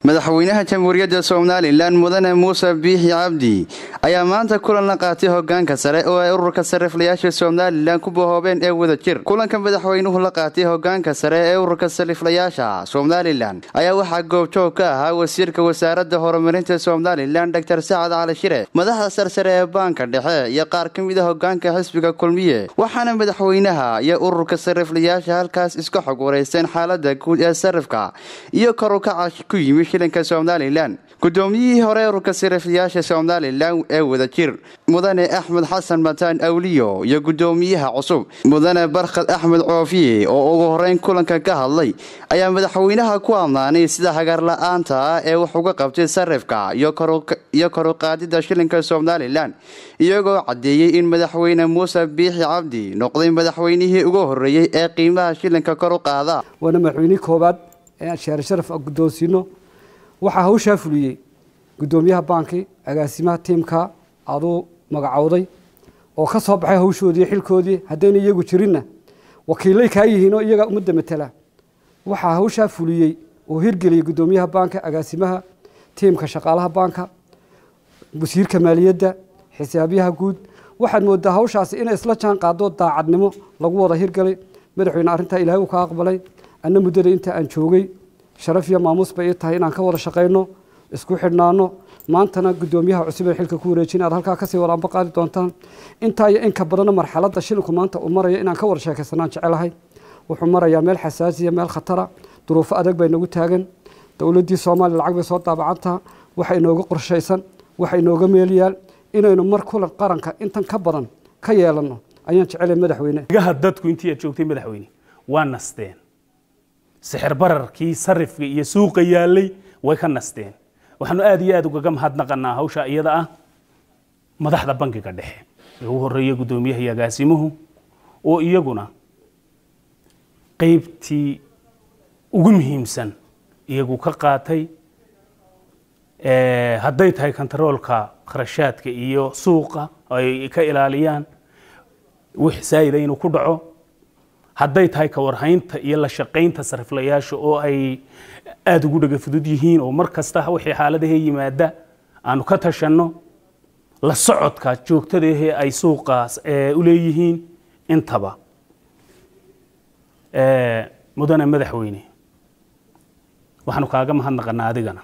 madaxweynaha jamhuuriyadda Soomaaliland mudane Muuse Biixi Cabdi ayaa maanta kulan la qaatay hoggaanka sare oo ay ururka sariflayaasha Soomaaliland ku boobeen ee wada jir. Kulanka madaxweynuhu la qaatay hoggaanka sare ee ururka sariflayaasha Soomaaliland ayaa waxa goobjoog ka ahaa wasiirka wasaaradda horumarinta Soomaaliland Dr. Saad Cali Shire, madaxda sarsare ee banka dhexe iyo qaar ka mid ah hoggaanka xisbiga Kulmiye. Waxaana madaxweynaha iyo ururka sariflayaasha halkaas iska xog wareysteen xaaladda guud ee sarifka iyo kor u kaca ku yimid shilinka Soomaaliland. Gudoomiyihii hore ururka sariflayaasha Soomaaliland ee wada jir mudane Axmed Xasan Mataan Awliyo iyo gudoomiyaha cusub mudane Barkad Axmed Coofiye oo ugu horeyn kulanka ka hadlay ayaa madaxweynaha ku amaanay sida hagar la'aanta ee wax uga qabtay sarifka iyo kor u qaadida shilinka Soomaaliland, iyagoo cadeeyay in madaxweyne Muuse Biixi Cabdi noqday madaxweynihii ugu horeeyay ee qiimaha shilinka kor u qaada. Wana madaxweynihii koobaad ee sharaf gudoonsino waxa hawsha fuliyay gudoomiyaha banki agaasimaha teamka adoo magacawday oo ka soo baxay hawshoodii xilkoodii hadeen iyagu jirinna wakiilay ka yihiin oo iyaga umada matala. waxa hawsha fuliyay oo hirgeliyay gudoomiyaha banki agaasimaha teamka shaqaalaha banka wasiirka maaliyadda xisaabiyaha guud. waxaad moodaa hawshaasi in isla jaan qaado daacadnimo lagu wada hirgelay. madaxweyne arinta Ilaahay uu ka aqbalay anna muddada inta aan joogay sharaf iyo maamuus bay tahay inaan ka wada shaqeyno isku xidhnaano. maantana gudoomiyaha cusub ee xilka ku wareejin aad halka ka sii wada qaadi doontaan inta ay in ka badan marxaladda shilinku maanta uu marayo inaan ka wada sheekaysanaan jecelahay. wuxuu marayaa meel xasaasiya meel khatara duruufo adag bay nagu taagan. dawladdii Soomaaliya lacag bay soo daabacanta waxa inooga qorshaysan waxa inooga meeliyaan inaynu mar kulan qaranka intan ka badan ka yeelano ayaan jecelahay madaxweyne. dadku intii aad joogtay madaxweyne waa nasteen sixir bararkii sarifka iyo suuqa yaalay way ka nasteen. waxaanu aad iyo aad uga mahadnaqanaa hawsha iyada ah madaxda bankiga dhexe ee ugu horeeyay gudoomiyaha iyo agaasimuhu oo iyaguna qaybtii ugu muhiimsan iyagu ka qaatay hadday tahay kontaroolka kharashaadka iyo suuqa ay ka ilaaliyaan wix saayida inuu ku dhaco, hadday tahay ka warhaynta iyo la shaqaynta sariflayaasha oo ay aad ugu dhaga fudud yihiin oo mar kasta wixii xaaladaha yimaada aanu ka tashanno, la socodka joogtada ah ay suuqaas u leeyihiin intaba. mudane madaxweyne waxaanu kaaga mahadnaqanaa adigana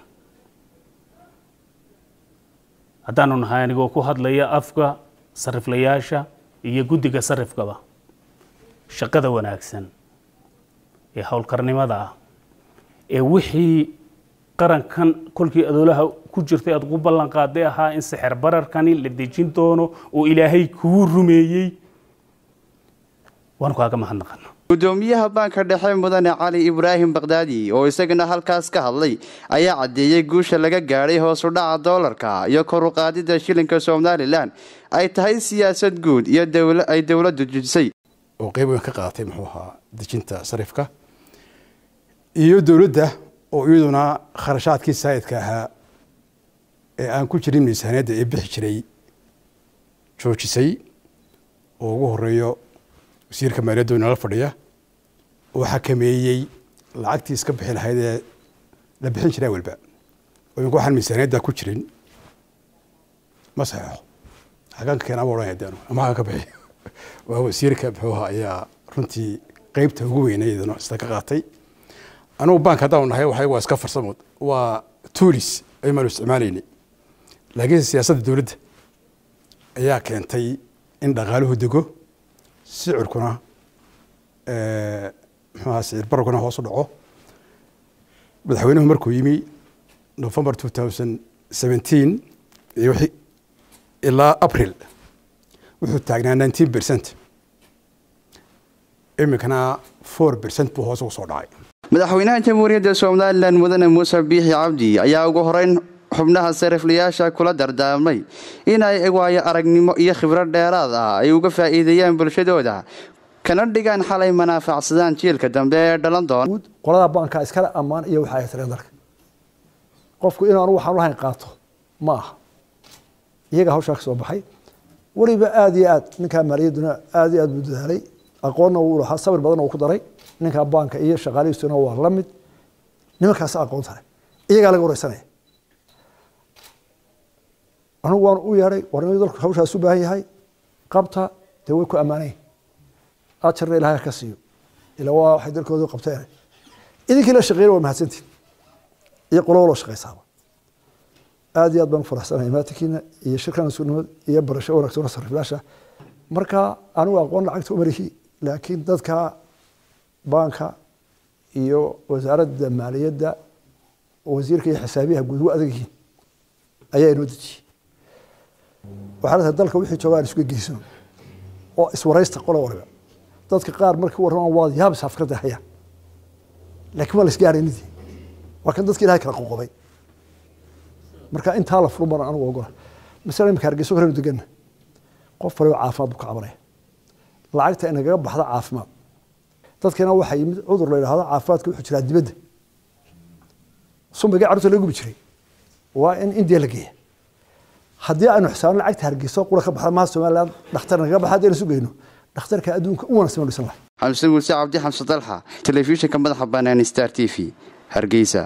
haddaanu nahay anigoo ku hadlaya afka sariflayaasha iyo guddiga sarifkaba shaqada wanaagsan ee hawlkarnimada ah ee wixii qarankan kolkii adoolaha ku jirtay aad ugu ballan qaaday ahaa in sixir bararkani la dejin doono oo Ilaahay kuu rumeeyay waan kaaga mahadnaqanaa. gudoomiyaha banka dhexe mudane Cali Ibrahim Baghdadi oo isagana halkaas ka hadlay ayaa cadeeyay guusha laga gaaray hoos u dhaca doolarka iyo kor u qaadida shilinka Soomaaliland ay tahay siyaasad guud iyo dawladdu dejisay oo qayb weyn ka qaadatay muxuu ahaa dejinta sarifka iyo dawladda oo iyaduna kharashaadkii saayidka ahaa ee aan ku jirin miisaaniyadda ee bixi jiray joojisay oo ugu horeeyo wasiirka maaliyadda inala fadhiya oo xakameeyay lacagtii iska bixi lahayd ee la bixin jiray walba oo in waxaan miisaaniyadda ku jirin ma saxo xaganka keenaa oo dhan ama ka bixi waa wasiirka buuxa ayaa runtii qaybta ugu weynaydana isla ka qaatay. anigu bank hadaan nahay waxa iska farsamood waa tools ay maal isticmaalayeen laakiin siyaasadda dawladda ayaa keentay in dhaqaaluhu dego sicirkuna sicir bararkuna hoos u dhaco. madaxweynuhu markuu yimi November 2017 ilaa April wuxuu taagnaa 19%. imikana 4% buu hoos ugu soo dhacay. madaxweynaha jamhuuriyadda Soomaaliland mudane Muuse Biixi Cabdi ayaa ugu horeyn xubnaha sariflayaasha kula dardaarmay inay waayo aragnimo iyo khibrad dheeraad ah ay uga faa'iideeyaan bulshadooda kana dhigaan xalay manfaacsadaan jiilka dambe ee dhalan doona. qolada banka iskala amaan iyo waxa ay tahay dalka qofku inuu waxaan lahayn qaato ma aha iyaga hawsha ka soo baxay waliba aad iyo aad ninka maaliyaduna aad iyo aad buu dadaalay aqoonna uu lahaa sabir badan oo ku daray ninka banka iyo shaqaalihiisuna waa la mid nimankaas aqoon tahay iyagaa laga wareysanaya anugu waan u yeedhay warnimada dalku hawshaas u baahan yahay qabta dee way ku ammaanayn ajarna ilaahay ka siiyo ila waa waxay dalkooda qabteen idinkii la shaqeeyay waa mahadsantiin iyo qolo loo shaqeysaaba aad iyo aad baan faraxsanahay maatikiina iyo shirkan sunnimada iyo barasho wanaagsan sariflaasha marka anigu aqoon lacagta umarihi laakiin dadka banka iyo wasaaradda maaliyadda wasiirka iyo xisaabiyaha guud waa adag yihiin ayaa inoo dejiyey waxaa la dalka wixii joogaan isku geyso oo iswaraysta qolo waliba dadka qaar markii warramaan waa yaabis afkarda hayaan laakiin waa la isgaarinidii waa kan dadka ilaahay kala qoqobay marka intaa la furo baan anigu ogola masala imika hargeyso horenu deganna qof waliba caafimaad buu ka cabanaya lacagta inagaga baxda caafimaad dadkana waxaa yimid cudur la yidhaahdo caafimaadka wuxuu jiraa dibadda sumbiga carruurta lagu gubi jiray waa in indiya la geeya haddii aynu xisaabno lacagta hargeyso qura ka baxda maha somaliland dhakhtar nagaga baxa haddii aynu sugayno dhakhtarka adduunka u wanaagsan oo dhisan lahay xamse muuse cabdi xamse dalxa telefishinka madaxa bannaan star t v hargeysa